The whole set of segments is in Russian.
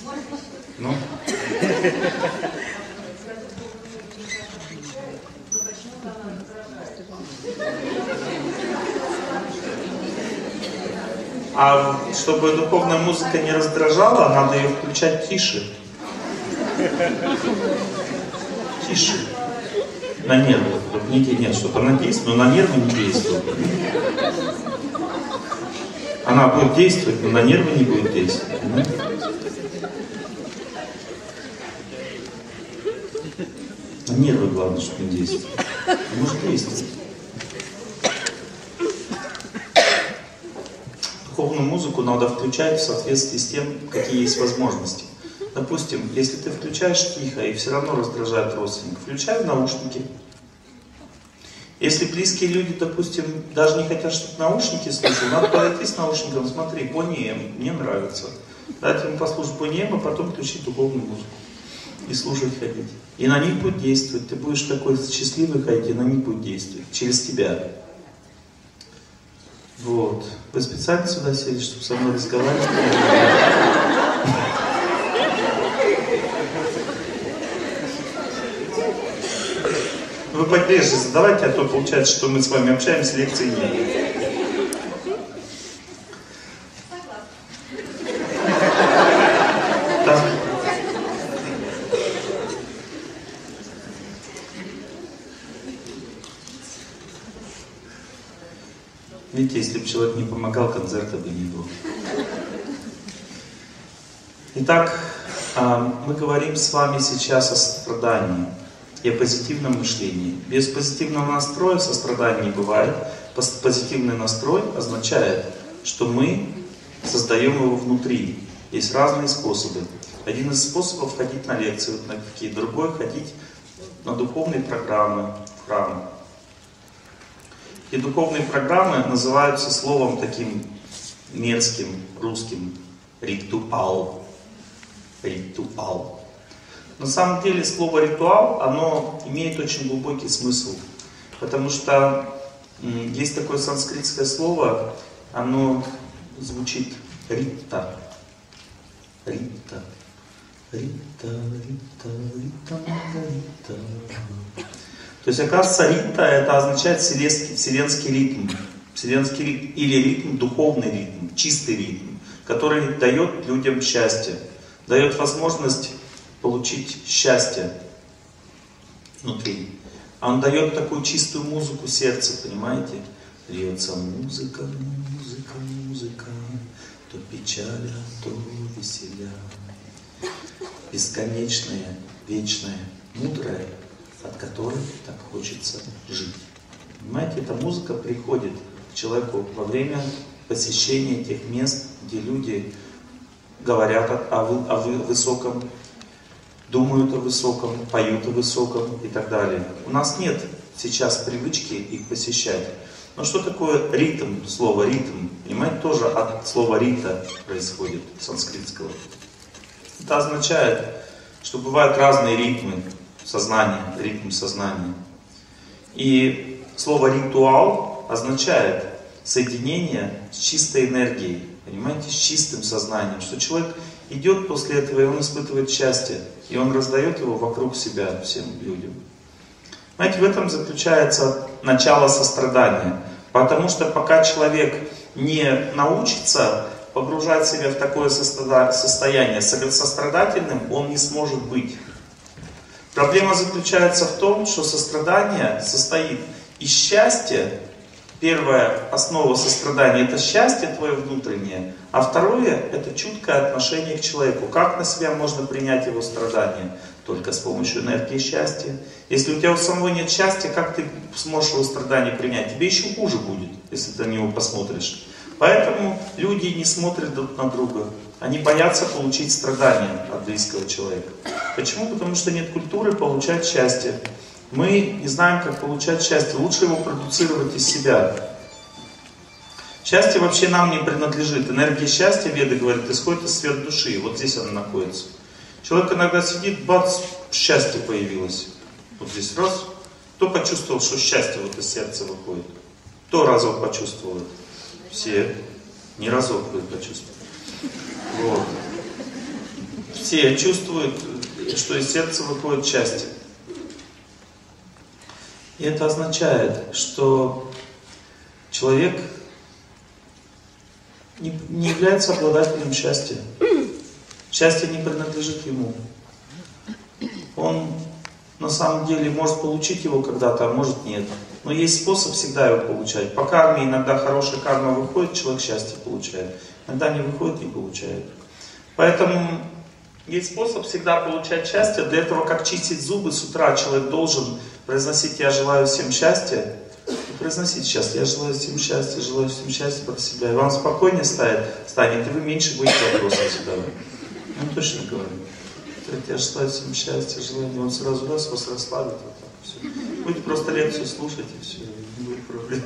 Ну? А чтобы духовная музыка не раздражала, надо ее включать тише. Тише. На нервы. Нет, чтобы она действует, но на нервы не действует. Она будет действовать, но на нервы не будет действовать. На нервы главное, чтобы не действовать. Может действовать. Духовную музыку надо включать в соответствии с тем, какие есть возможности. Допустим, если ты включаешь тихо и все равно раздражает родственников, включай в наушники. Если близкие люди, допустим, даже не хотят, чтобы наушники слушали, надо подойти с наушником, смотри, Бонни Эм, мне нравится. Дать им послушать Бонни Эм, а потом включить духовную музыку. И слушать ходить. И на них будет действовать. Ты будешь такой счастливый ходить, и на них будет действовать. Через тебя. Вот. Вы специально сюда сели, чтобы со мной разговаривать? Вы побольше задавайте, а то получается, что мы с вами общаемся, лекции нет. Да. Видите, если бы человек не помогал, концерта бы не было. Итак, мы говорим с вами сейчас о сострадании и о позитивном мышлении. Без позитивного настроя сострадания не бывает. Позитивный настрой означает, что мы создаем его внутри. Есть разные способы. Один из способов — ходить на лекции, вот на какие, другой — ходить на духовные программы в храм. И духовные программы называются словом таким мерзким, русским — ритуал. Ритуал. На самом деле слово ритуал, оно имеет очень глубокий смысл. Потому что есть такое санскритское слово, оно звучит рита. Рита. Рита, рита, рита, рита. То есть, оказывается, рита — это означает вселенский ритм. Вселенский ритм или ритм, духовный ритм, чистый ритм, который дает людям счастье, дает возможность получить счастье внутри. А он дает такую чистую музыку сердца, понимаете? Льется музыка, музыка, музыка, то печаля, то веселя. Бесконечная, вечная, мудрая, от которой так хочется жить. Понимаете, эта музыка приходит к человеку во время посещения тех мест, где люди говорят о высоком, думают о высоком, поют о высоком и так далее. У нас нет сейчас привычки их посещать. Но что такое ритм? Слово ритм, понимаете, тоже от слова рита происходит, санскритского. Это означает, что бывают разные ритмы сознания, ритм сознания. И слово ритуал означает соединение с чистой энергией, понимаете, с чистым сознанием, что человек идет после этого, и он испытывает счастье, и он раздает его вокруг себя всем людям. Знаете, в этом заключается начало сострадания. Потому что пока человек не научится погружать себя в такое состояние сострадательным, он не сможет быть. Проблема заключается в том, что сострадание состоит из счастья. Первая основа сострадания — это счастье твое внутреннее, а второе — это чуткое отношение к человеку. Как на себя можно принять его страдания? Только с помощью энергии счастья. Если у тебя у самого нет счастья, как ты сможешь его страдания принять? Тебе еще хуже будет, если ты на него посмотришь. Поэтому люди не смотрят друг на друга. Они боятся получить страдания от близкого человека. Почему? Потому что нет культуры получать счастье. Мы не знаем, как получать счастье. Лучше его продуцировать из себя. Счастье вообще нам не принадлежит. Энергия счастья, Веды говорят, исходит из свет души. Вот здесь она находится. Человек иногда сидит, бац, счастье появилось. Вот здесь раз. Кто почувствовал, что счастье вот из сердца выходит? Кто разок почувствовал это? Все. Не разок вы почувствовали. Вот. те чувствуют, что из сердца выходит счастье. И это означает, что человек не является обладателем счастья. Счастье не принадлежит ему. Он на самом деле может получить его когда-то, а может нет. Но есть способ всегда его получать. По карме иногда хорошая карма выходит, человек счастье получает. Иногда не выходит, не получает. Поэтому есть способ всегда получать счастье. Для этого, как чистить зубы, с утра человек должен произносить «Я желаю всем счастья». И произносить сейчас «Я желаю всем счастья, желаю всем счастья про себя». И вам спокойнее станет, и вы меньше будете вопросов задавать. Ну, точно говорю. Я желаю всем счастья, желаю, он сразу раз вас расслабит, вот так все. Будете просто лекцию слушать, и все, не будет проблем.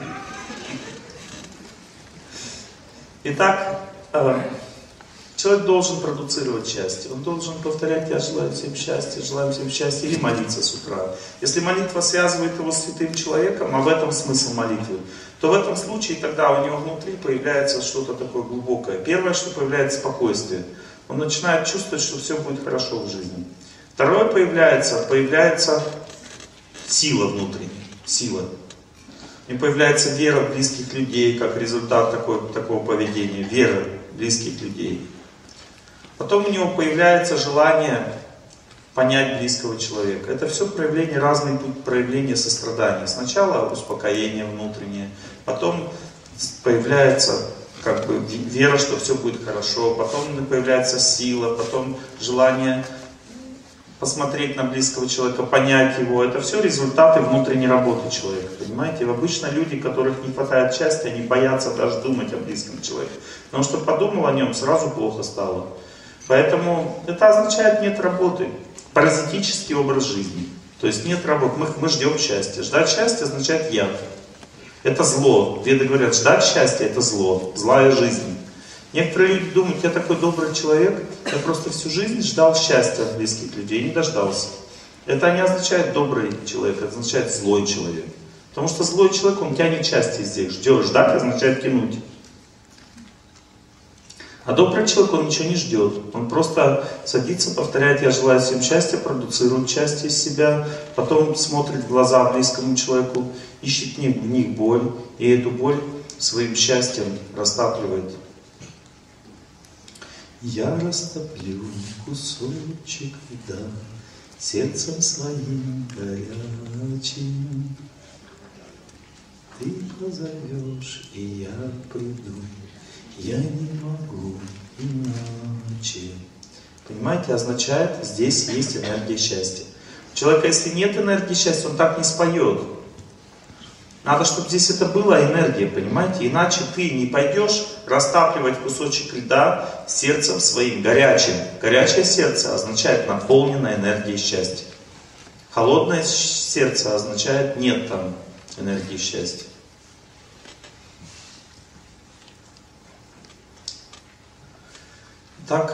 Итак, человек должен продуцировать счастье. Он должен повторять «Я желаю всем счастья, желаю всем счастья» или молиться с утра. Если молитва связывает его с святым человеком, а в этом смысл молитвы, то в этом случае тогда у него внутри появляется что-то такое глубокое. Первое, что появляется спокойствие. Он начинает чувствовать, что все будет хорошо в жизни. Второе появляется сила внутренняя, сила. И появляется вера в близких людей, как результат такого поведения, вера в близких людей. Потом у него появляется желание понять близкого человека. Это все проявление, разные пути проявления сострадания. Сначала успокоение внутреннее, потом появляется вера, что все будет хорошо, потом появляется сила, потом желание посмотреть на близкого человека, понять его. Это все результаты внутренней работы человека, понимаете? И обычно люди, которых не хватает счастья, они боятся даже думать о близком человеке. Потому что подумал о нем, сразу плохо стало. Поэтому это означает нет работы. Паразитический образ жизни. То есть нет работы. Мы ждем счастья. Ждать счастья означает яд. Это зло. Веды говорят, ждать счастья это зло. Злая жизнь. Некоторые люди думают, я такой добрый человек, я просто всю жизнь ждал счастья от близких людей и не дождался. Это не означает добрый человек, это означает злой человек. Потому что злой человек, он тянет счастье здесь. Ждать означает тянуть. А добрый человек, он ничего не ждет. Он просто садится, повторяет «Я желаю всем счастья», продуцирует счастье из себя, потом смотрит в глаза близкому человеку, ищет в них боль, и эту боль своим счастьем растапливает. Я растоплю кусочек льда сердцем своим горячим. Ты позовешь, и я приду. Я не могу иначе. Понимаете, означает, здесь есть энергия счастья. У человека, если нет энергии счастья, он так не споет. Надо, чтобы здесь это была энергия, понимаете? Иначе ты не пойдешь растапливать кусочек льда сердцем своим, горячим. Горячее сердце означает наполненное энергией счастья. Холодное сердце означает нет там энергии счастья. Так,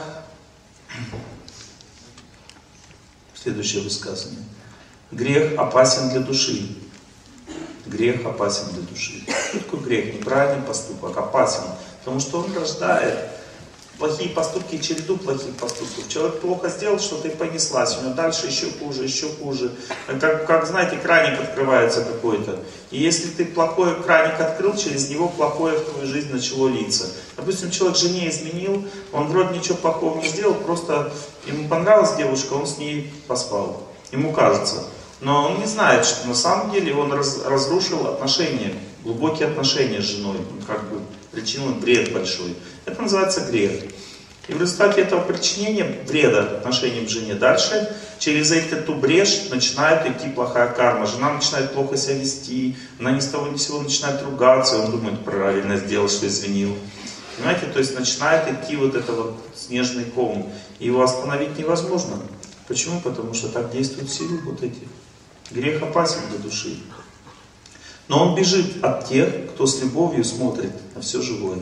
следующее высказывание. Грех опасен для души. Грех опасен для души. Что такое грех? Неправильный поступок, опасен. Потому что он рождает плохие поступки, череду плохих поступков. Человек плохо сделал что-то и понеслась. У него дальше еще хуже, еще хуже. Как знаете, краник открывается какой-то. И если ты плохой краник открыл, через него плохое в твою жизнь начало литься. Допустим, человек жене изменил, он вроде ничего плохого не сделал, просто ему понравилась девушка, он с ней поспал. Ему кажется. Но он не знает, что на самом деле он разрушил отношения, глубокие отношения с женой. Он причинил бред большой. Это называется грех. И в результате этого причинения вреда отношениям к жене дальше, через эту брешь начинает идти плохая карма. Жена начинает плохо себя вести, она ни с того ни с сего начинает ругаться, и он думает, правильно сделал, что извинил. Понимаете, то есть начинает идти вот этот вот снежный ком. И его остановить невозможно. Почему? Потому что так действуют силы вот эти. Грех опасен для души. Но он бежит от тех, кто с любовью смотрит на все живое.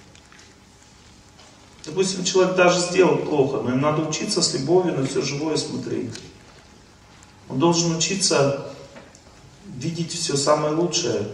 Допустим, человек даже сделал плохо, но им надо учиться с любовью на все живое смотреть. Он должен учиться видеть все самое лучшее.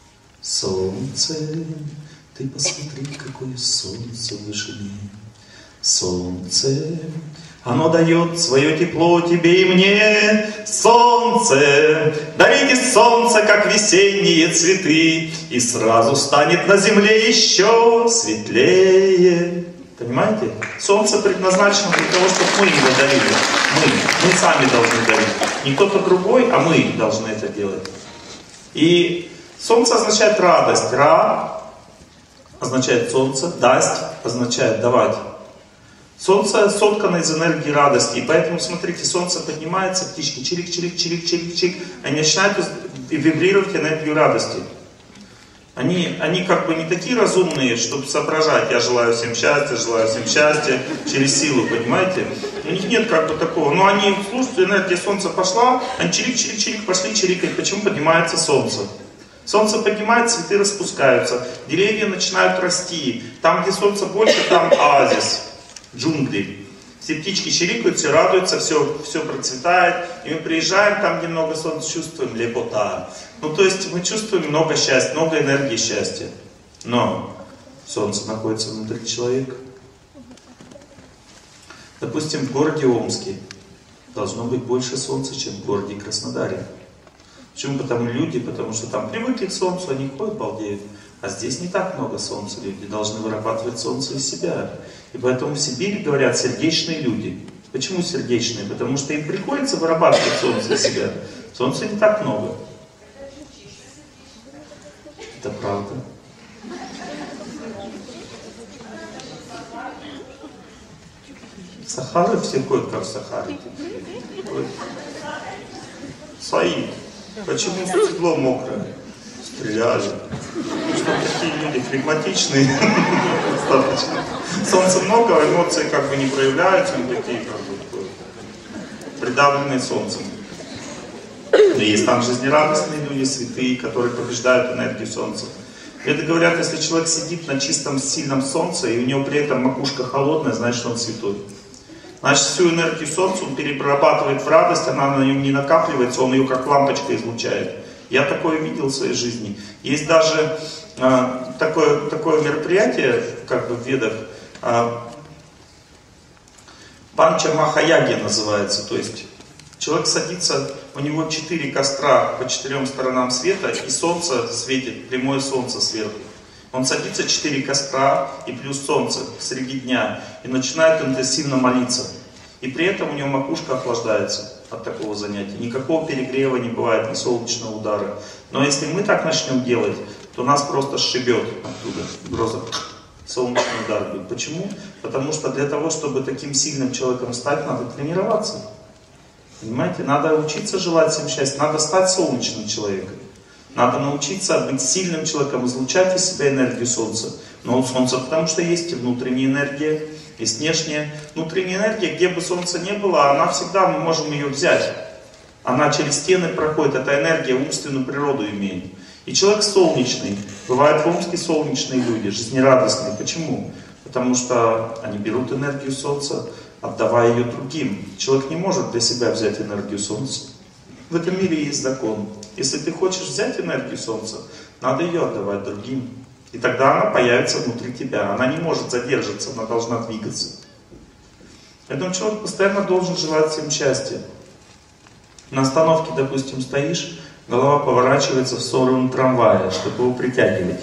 Солнце, ты посмотри, какое солнце в вышине. Солнце, оно дает свое тепло тебе и мне. Солнце, дарите солнце, как весенние цветы, и сразу станет на земле еще светлее. Понимаете? Солнце предназначено для того, чтобы мы его дарили. Мы сами должны дарить. Не кто-то другой, а мы должны это делать. И солнце означает радость. Ра означает солнце, дасть означает давать. Солнце соткано из энергии радости. И поэтому, смотрите, солнце поднимается, птички чирик-чирик-чирик-чирик-чирик, они начинают вибрировать энергию радости. Они как бы не такие разумные, чтобы соображать, я желаю всем счастья, через силу, понимаете? У них нет как бы такого. Но они, слушайте, энергия солнца пошла, они чирик-чирик-чирик пошли чирикать. Почему поднимается солнце? Солнце поднимается, цветы распускаются, деревья начинают расти. Там, где солнце больше, там оазис, джунгли. Все птички чирикают, все радуются, все процветает. И мы приезжаем, там, где много солнца, чувствуем лепота. Ну, то есть мы чувствуем много счастья, много энергии счастья. Но солнце находится внутри человека. Допустим, в городе Омске должно быть больше солнца, чем в городе Краснодаре. Почему? Потому что там привыкли к солнцу, они ходят, балдеют. А здесь не так много солнца, люди должны вырабатывать солнце из себя. И поэтому в Сибири говорят сердечные люди. Почему сердечные? Потому что им приходится вырабатывать солнце из себя. Солнца не так много. Это правда. В Сахаре все ходят, как в Сахаре. Свои. Почему стекло мокрое? Стреляли. Потому что такие люди флегматичные. Достаточно. Солнца много, эмоции как бы не проявляются, они такие как бы придавленные солнцем. Но есть там жизнерадостные люди, святые, которые побеждают энергию солнца. Это говорят, если человек сидит на чистом, сильном солнце, и у него при этом макушка холодная, значит он святой. Значит, всю энергию солнца он перерабатывает в радость, она на нем не накапливается, он ее как лампочка излучает. Я такое видел в своей жизни. Есть даже такое мероприятие, как бы в ведах, Панча Махаяги называется. То есть человек садится, у него 4 костра по 4 сторонам света, и солнце светит, прямое солнце сверху. Он садится, 4 костра и плюс солнце среди дня, и начинает интенсивно молиться. И при этом у него макушка охлаждается от такого занятия. Никакого перегрева не бывает, ни солнечного удара. Но если мы так начнем делать, то нас просто сшибет оттуда. Просто солнечный удар будет. Почему? Потому что для того, чтобы таким сильным человеком стать, надо тренироваться. Понимаете? Надо учиться желать всем счастья. Надо стать солнечным человеком. Надо научиться быть сильным человеком, излучать из себя энергию солнца. Но у солнца, потому что есть и внутренняя энергия, есть внешняя. Внутренняя энергия, где бы солнца не было, она всегда, мы можем ее взять. Она через стены проходит, эта энергия умственную природу имеет. И человек солнечный. Бывают в Омске солнечные люди, жизнерадостные. Почему? Потому что они берут энергию солнца, отдавая ее другим. Человек не может для себя взять энергию солнца. В этом мире есть закон. Если ты хочешь взять энергию солнца, надо ее отдавать другим. И тогда она появится внутри тебя. Она не может задержаться, она должна двигаться. Поэтому человек постоянно должен желать всем счастья. На остановке, допустим, стоишь, голова поворачивается в сторону трамвая, чтобы его притягивать.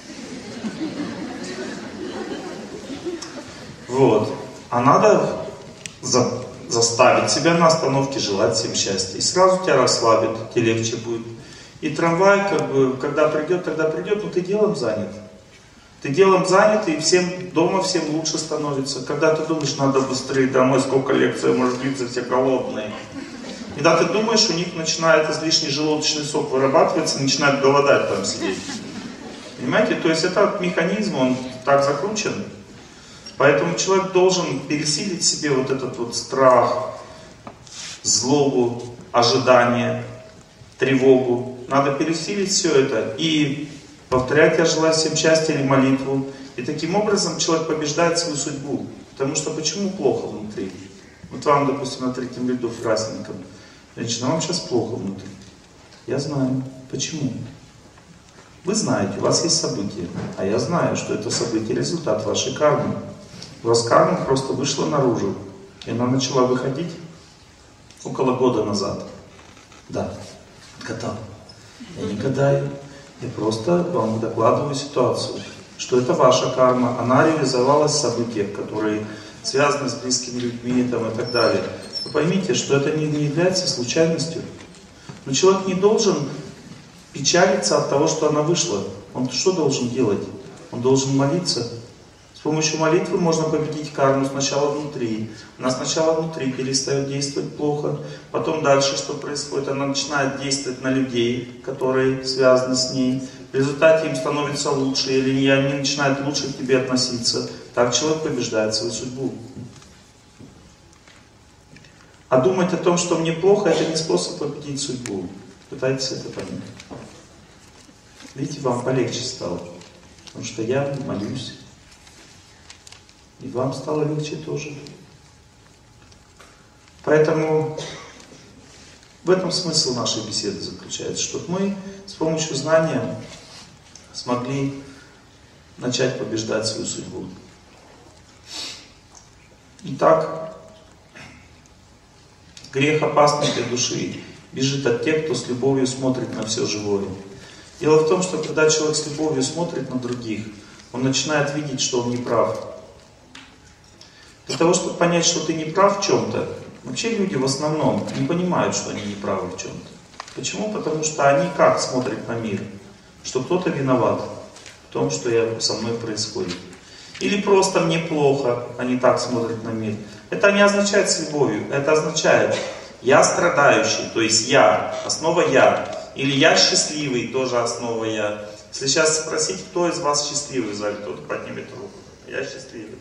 Вот. А надо заставить себя на остановке желать всем счастья. И сразу тебя расслабит, тебе легче будет. И трамвай, как бы, когда придет, тогда придет, но ты делом занят. Ты делом занят, и всем дома всем лучше становится. Когда ты думаешь, надо быстрее домой, сколько лекций может длиться, все голодные. Когда ты думаешь, у них начинает излишний желудочный сок вырабатываться, начинают голодать там сидеть. Понимаете? То есть этот механизм, он так закручен. Поэтому человек должен пересилить в себе вот этот вот страх, злобу, ожидание, тревогу. Надо пересилить все это и повторять «Я желаю всем счастья» или молитву. И таким образом человек побеждает свою судьбу. Потому что почему плохо внутри? Вот вам, допустим, на 3-м ряду красненьком. Женщина, вам сейчас плохо внутри. Я знаю. Почему? Вы знаете, у вас есть события. А я знаю, что это событие результат вашей кармы. У вас карма просто вышла наружу. И она начала выходить около года назад. Да, отгадал. Я не гадаю. Я просто вам докладываю ситуацию, что это ваша карма. Она реализовалась в событиях, которые связаны с близкими людьми там, и так далее. Вы поймите, что это не является случайностью. Но человек не должен печалиться от того, что она вышла. Он что должен делать? Он должен молиться. С помощью молитвы можно победить карму сначала внутри. Она сначала внутри перестает действовать плохо. Потом дальше что происходит? Она начинает действовать на людей, которые связаны с ней. В результате им становится лучше, или они начинают лучше к тебе относиться. Так человек побеждает свою судьбу. А думать о том, что мне плохо, это не способ победить судьбу. Пытайтесь это понять. Видите, вам полегче стало. Потому что я молюсь. И вам стало легче тоже. Поэтому в этом смысл нашей беседы заключается, чтобы мы с помощью знания смогли начать побеждать свою судьбу. Итак, грех опасный для души бежит от тех, кто с любовью смотрит на все живое. Дело в том, что когда человек с любовью смотрит на других, он начинает видеть, что он не прав. Для того, чтобы понять, что ты не прав в чем-то, вообще люди в основном не понимают, что они не правы в чем-то. Почему? Потому что они как смотрят на мир? Что кто-то виноват в том, что со мной происходит. Или просто мне плохо, они так смотрят на мир. Это не означает с любовью, это означает я страдающий, то есть я, основа я. Или я счастливый, тоже основа я. Если сейчас спросить, кто из вас счастливый в зале, кто-то поднимет руку. Я счастливый.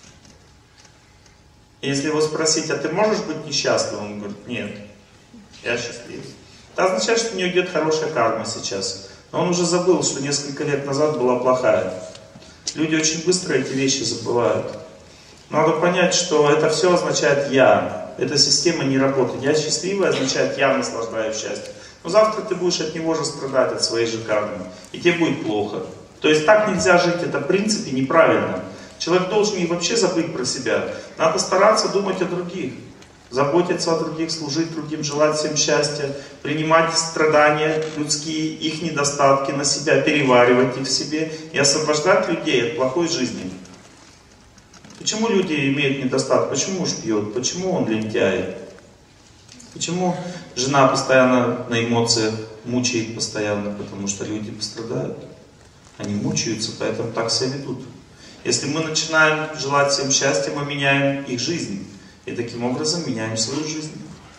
Если его спросить, а ты можешь быть несчастливым? Он говорит, нет, я счастливый. Это означает, что у него идет хорошая карма сейчас. Но он уже забыл, что несколько лет назад была плохая. Люди очень быстро эти вещи забывают. Надо понять, что это все означает «я». Эта система не работает. «Я счастливый» означает «я наслаждаюсь счастьем». Но завтра ты будешь от него же страдать, от своей же кармы. И тебе будет плохо. То есть так нельзя жить, это в принципе неправильно. Человек должен и вообще забыть про себя. Надо стараться думать о других. Заботиться о других, служить другим, желать всем счастья. Принимать страдания людские, их недостатки на себя, переваривать их в себе. И освобождать людей от плохой жизни. Почему люди имеют недостаток? Почему муж пьет? Почему он лентяй? Почему жена постоянно на эмоциях мучает постоянно? Потому что люди пострадают. Они мучаются, поэтому так себя ведут. Если мы начинаем желать всем счастья, мы меняем их жизнь. И таким образом меняем свою жизнь.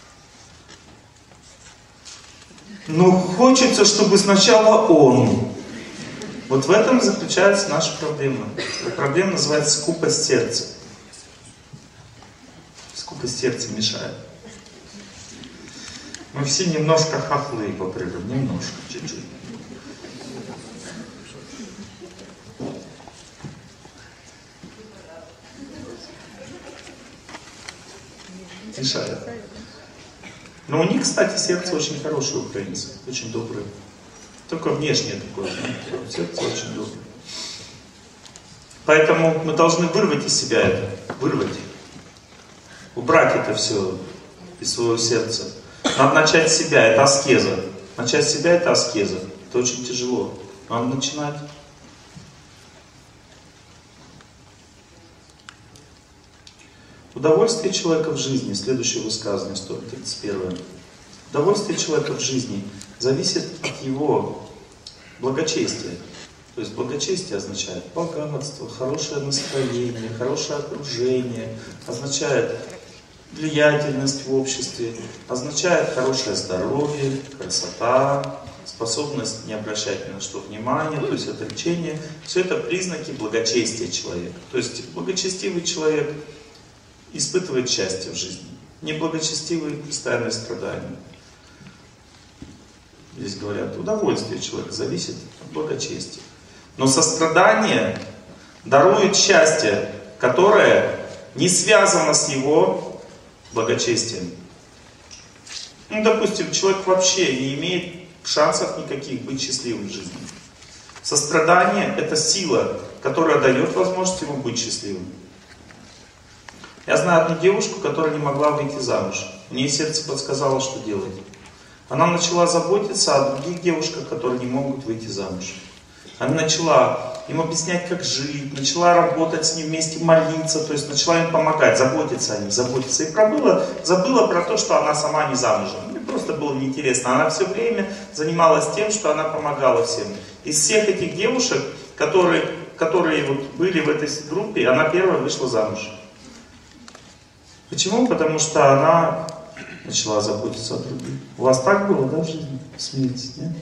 Но хочется, чтобы сначала он. Вот в этом заключается наша проблема. Эта проблема называется скупость сердца. Скупость сердца мешает. Мы все немножко хохлы по природе. Немножко, чуть-чуть. Мешает. Но у них, кстати, сердце очень хорошее, украинцы. Очень доброе. Только внешнее такое. Сердце очень доброе. Поэтому мы должны вырвать из себя это. Вырвать. Убрать это все из своего сердца. Надо начать с себя. Это аскеза. Начать с себя это аскеза. Это очень тяжело. Надо начинать. Удовольствие человека в жизни, следующее высказывание, 131. Удовольствие человека в жизни зависит от его благочестия. То есть благочестие означает богатство, хорошее настроение, хорошее окружение, означает влиятельность в обществе, означает хорошее здоровье, красота, способность не обращать ни на что внимания, то есть отречение. Все это признаки благочестия человека. То есть благочестивый человек испытывает счастье в жизни. Неблагочестивый — постоянное страдание. Здесь говорят, удовольствие человека зависит от благочестия. Но сострадание дарует счастье, которое не связано с его благочестием. Ну, допустим, человек вообще не имеет шансов никаких быть счастливым в жизни. Сострадание — это сила, которая дает возможность ему быть счастливым. Я знаю одну девушку, которая не могла выйти замуж. У нее сердце подсказало, что делать. Она начала заботиться о других девушках, которые не могут выйти замуж. Она начала им объяснять, как жить, начала работать с ними вместе, молиться, то есть начала им помогать, заботиться о них, заботиться. И забыла про то, что она сама не замужем. Мне просто было неинтересно. Она все время занималась тем, что она помогала всем. Из всех этих девушек, которые вот были в этой группе, она первая вышла замуж. Почему? Потому что она начала заботиться о других. У вас так было, да, в жизни? Смеетесь, нет?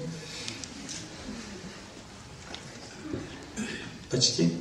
Почти.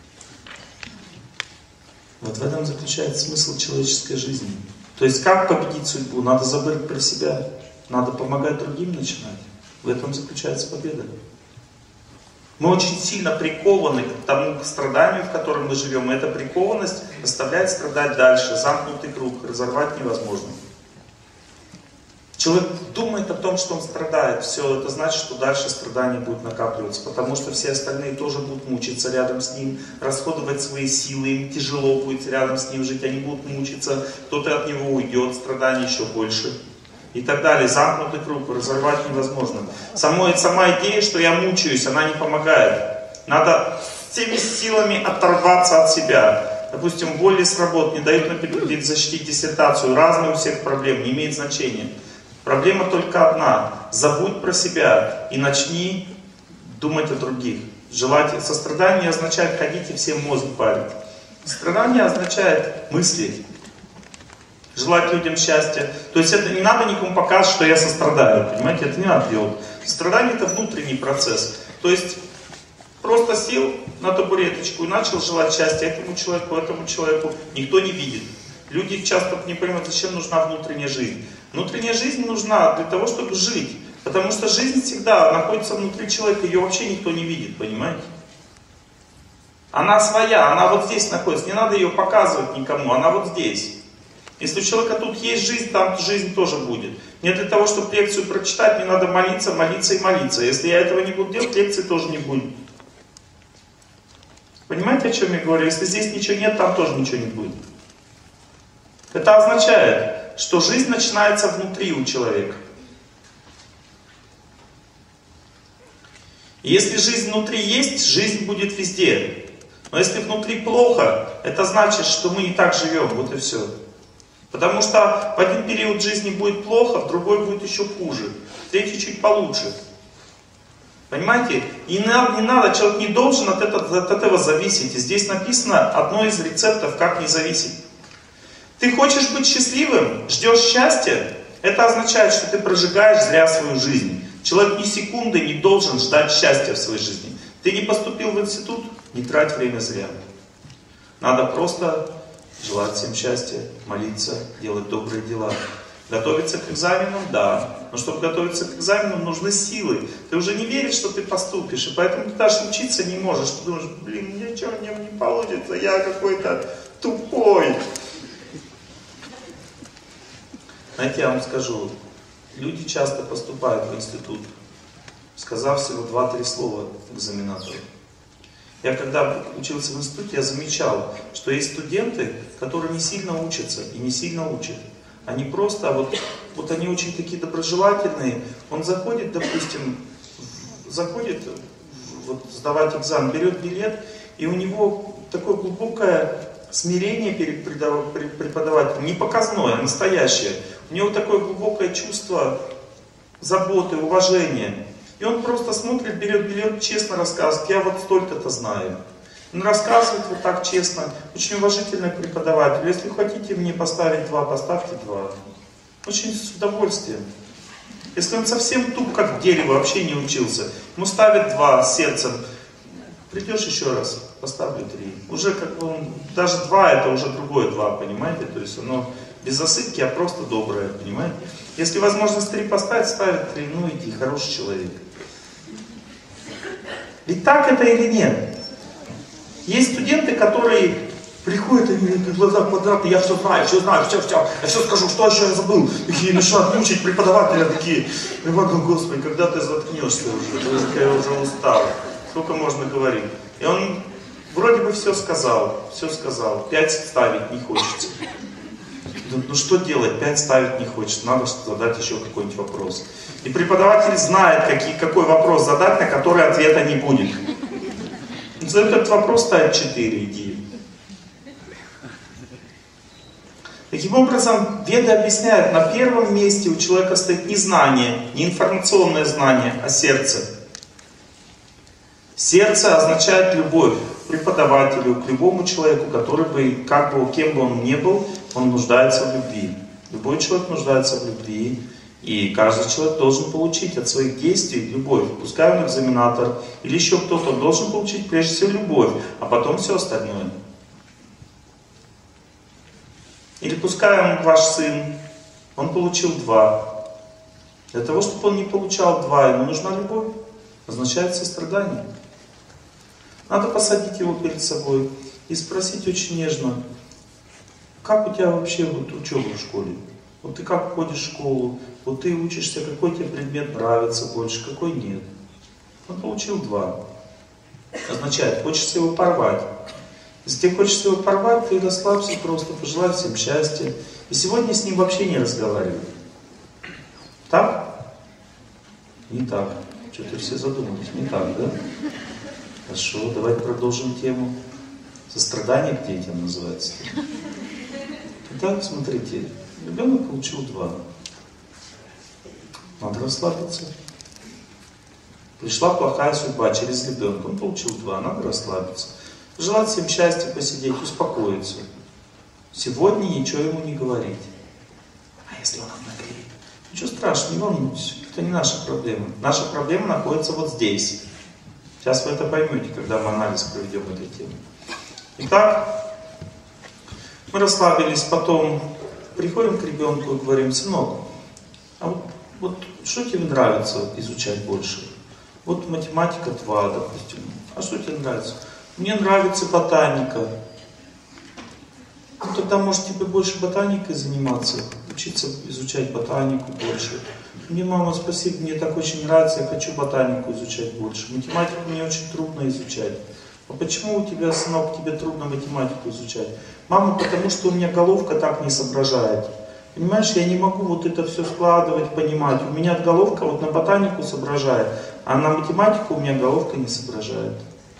Вот в этом заключается смысл человеческой жизни. То есть как победить судьбу? Надо забыть про себя. Надо помогать другим начинать. В этом заключается победа. Мы очень сильно прикованы к тому страданию, в котором мы живем. И эта прикованность заставляет страдать дальше. Замкнутый круг. Разорвать невозможно. Человек думает о том, что он страдает. Все, это значит, что дальше страдания будут накапливаться. Потому что все остальные тоже будут мучиться рядом с ним, расходовать свои силы. Им тяжело будет рядом с ним жить. Они будут мучиться. Кто-то от него уйдет, страданий еще больше. И так далее. Замкнутый круг, разорвать невозможно. Сама идея, что я мучаюсь, она не помогает. Надо всеми силами оторваться от себя. Допустим, боли с работ не дают защитить диссертацию. Разные у всех проблем, не имеет значения. Проблема только одна. Забудь про себя и начни думать о других. Сострадание означает ходить и всем мозг парить. Сострадание означает мысли. Желать людям счастья. То есть это не надо никому показывать, что я сострадаю. Понимаете, это не надо делать. Сострадание это внутренний процесс. То есть просто сел на табуреточку и начал желать счастья этому человеку. Никто не видит. Люди часто не понимают, зачем нужна внутренняя жизнь. Внутренняя жизнь нужна для того, чтобы жить. Потому что жизнь всегда находится внутри человека, ее вообще никто не видит, понимаете? Она своя, она вот здесь находится, не надо ее показывать никому, она вот здесь. Если у человека тут есть жизнь, там жизнь тоже будет. Мне для того, чтобы лекцию прочитать, мне надо молиться, молиться и молиться. Если я этого не буду делать, лекции тоже не будет. Понимаете, о чем я говорю? Если здесь ничего нет, там тоже ничего не будет. Это означает, что жизнь начинается внутри у человека. И если жизнь внутри есть, жизнь будет везде. Но если внутри плохо, это значит, что мы не так живем, вот и все. Потому что в один период жизни будет плохо, в другой будет еще хуже, в третий чуть получше. Понимаете? И не надо, человек не должен от этого зависеть. И здесь написано одно из рецептов, как не зависеть. Ты хочешь быть счастливым, ждешь счастья, это означает, что ты прожигаешь зря свою жизнь. Человек ни секунды не должен ждать счастья в своей жизни. Ты не поступил в институт, не трать время зря. Надо просто желать всем счастья, молиться, делать добрые дела. Готовиться к экзаменам, да. Но чтобы готовиться к экзаменам, нужны силы. Ты уже не веришь, что ты поступишь, и поэтому ты даже учиться не можешь. Ты думаешь, блин, ничего в нем не получится, я какой-то тупой. Знаете, я вам скажу, люди часто поступают в институт, сказав всего 2-3 слова экзаменатору. Я когда учился в институте, я замечал, что есть студенты, которые не сильно учатся и не сильно учат. Они просто, вот они очень такие доброжелательные. Он заходит, допустим, сдавать экзамен, берет билет, и у него такое глубокое смирение перед преподавателем, не показное, а настоящее. У него такое глубокое чувство заботы, уважения. И он просто смотрит, берет билет, честно рассказывает, я вот столько-то знаю. Он рассказывает вот так честно, очень уважительный преподаватель. Если хотите мне поставить 2, поставьте 2. Очень с удовольствием. Если он совсем туп, как дерево, вообще не учился, ему ставят 2 с сердцем. Придешь еще раз, поставлю 3. Уже как бы он, даже 2 это уже другое 2, понимаете? То есть оно без засыпки, а просто доброе, понимаете? Если возможность 3 поставить, ставят 3, ну иди, хороший человек. Ведь так это или нет? Есть студенты, которые приходят, они глаза квадратные, я все знаю, я все скажу, что еще я забыл. Такие начинают мучить преподавателя, такие, я говорю, Господи, когда ты заткнешься уже, я уже устал. Сколько можно говорить? И он Вроде бы все сказал, 5 ставить не хочется. Ну что делать, 5 ставить не хочется, надо задать еще какой-нибудь вопрос. И преподаватель знает, какой вопрос задать, на который ответа не будет. За этот вопрос ставит 4, иди. Таким образом, Веды объясняют, на первом месте у человека стоит не знание, не информационное знание, а сердце. Сердце означает любовь к преподавателю, к любому человеку, который бы, кем бы он ни был, он нуждается в любви. Любой человек нуждается в любви, и каждый человек должен получить от своих действий любовь. Пускай он экзаменатор или еще кто-то, он должен получить прежде всего любовь, а потом все остальное. Или пускай он ваш сын, он получил 2. Для того, чтобы он не получал 2, ему нужна любовь, означает сострадание. Надо посадить его перед собой и спросить очень нежно, как у тебя вообще учеба в школе? Вот ты как ходишь в школу, вот ты учишься, какой тебе предмет нравится больше, какой нет. Он получил 2. Означает, хочется его порвать. Если тебе хочется его порвать, ты расслабься просто, пожелай всем счастья. И сегодня с ним вообще не разговаривай. Так? Не так. Что-то все задумались. Не так, да? Хорошо, давайте продолжим тему. Сострадание к детям называется. Итак, смотрите. Ребенок получил 2. Надо расслабиться. Пришла плохая судьба через ребенка. Он получил 2. Надо расслабиться. Желать всем счастья, посидеть, успокоиться. Сегодня ничего ему не говорить. А если он обнаглеет? Ничего страшного, не волнуйтесь. Это не наша проблема. Наша проблема находится вот здесь. Сейчас вы это поймете, когда мы анализ проведем этой темы. Итак, мы расслабились, потом приходим к ребенку и говорим: сынок, а вот что тебе нравится изучать больше? Вот математика 2, допустим. А что тебе нравится? Мне нравится ботаника. Ну, тогда, может, тебе больше ботаникой заниматься, учиться изучать ботанику больше. Мне, мама, спасибо, мне так очень нравится, я хочу ботанику изучать больше. Математику мне очень трудно изучать. А почему у тебя, сынок, тебе трудно математику изучать? Мама, потому что у меня головка так не соображает. Понимаешь, я не могу вот это все складывать, понимать. У меня головка вот на ботанику соображает, а на математику у меня головка не соображает.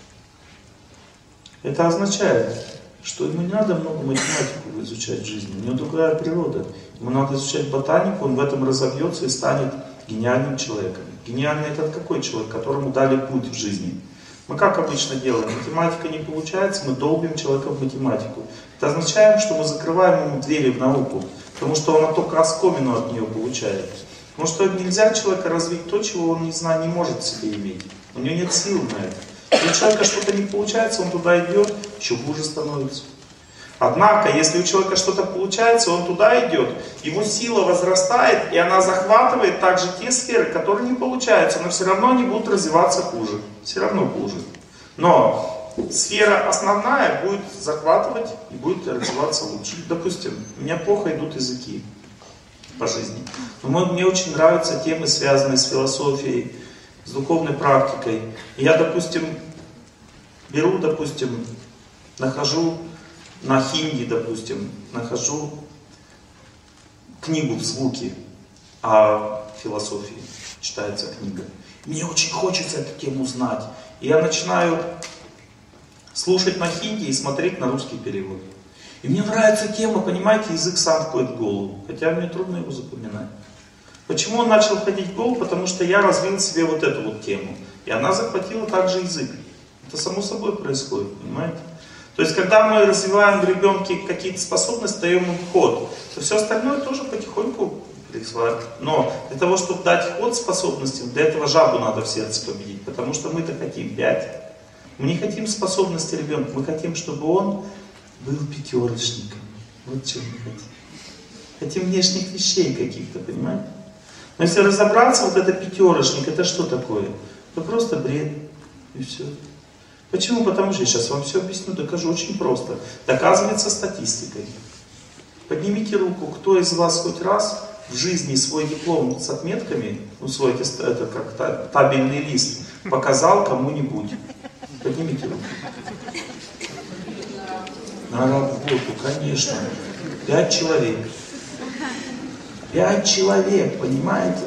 Это означает, что ему не надо много математику изучать в жизни, у него другая природа. Ему надо изучать ботанику, он в этом разовьется и станет гениальным человеком. Гениальный это какой человек, которому дали путь в жизни? Мы как обычно делаем? Математика не получается, мы долбим человека в математику. Это означает, что мы закрываем ему двери в науку, потому что он только оскомину от нее получает. Потому что нельзя человека развить то, чего он не может в себе иметь. У него нет сил на это. Если у человека что-то не получается, он туда идет, еще хуже становится. Однако, если у человека что-то получается, он туда идет, его сила возрастает, и она захватывает также те сферы, которые не получаются, но все равно они будут развиваться хуже. Все равно хуже. Но сфера основная будет захватывать и будет развиваться лучше. Допустим, у меня плохо идут языки по жизни. Но мне очень нравятся темы, связанные с философией, с духовной практикой. И я, допустим, беру, нахожу на хинди, допустим, нахожу книгу в звуке о философии, читается книга. Мне очень хочется эту тему знать. И я начинаю слушать на хинди и смотреть на русский перевод. И мне нравится тема, понимаете, язык сам входит в голову, хотя мне трудно его запоминать. Почему он начал входить в голову? Потому что я развил в себе вот эту вот тему. И она захватила также язык. Это само собой происходит, понимаете? То есть, когда мы развиваем в ребенке какие-то способности, даем ему ход, то все остальное тоже потихоньку присваивает. Но для того, чтобы дать ход способностям, для этого жабу надо в сердце победить. Потому что мы-то хотим 5. Мы не хотим способности ребенка, мы хотим, чтобы он был пятерочником. Вот что мы хотим. Хотим внешних вещей каких-то, понимаете? Но если разобраться, вот это пятерочник, это что такое? Это просто бред. И все. Почему? Потому что я сейчас вам все объясню, докажу очень просто. Доказывается статистикой. Поднимите руку, кто из вас хоть раз в жизни свой диплом с отметками, ну свой это как табельный лист, показал кому-нибудь. Поднимите руку. На работу, конечно. 5 человек. 5 человек, понимаете?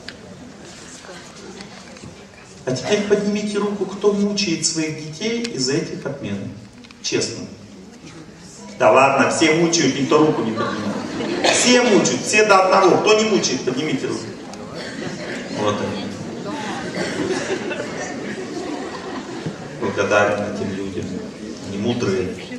А теперь поднимите руку, кто мучает своих детей из-за этих отмен. Честно. Да ладно, все мучают, никто руку не поднимает. Все мучают, все до одного. Кто не мучает, поднимите руку. Вот они. Благодарен этим людям. Они мудрые.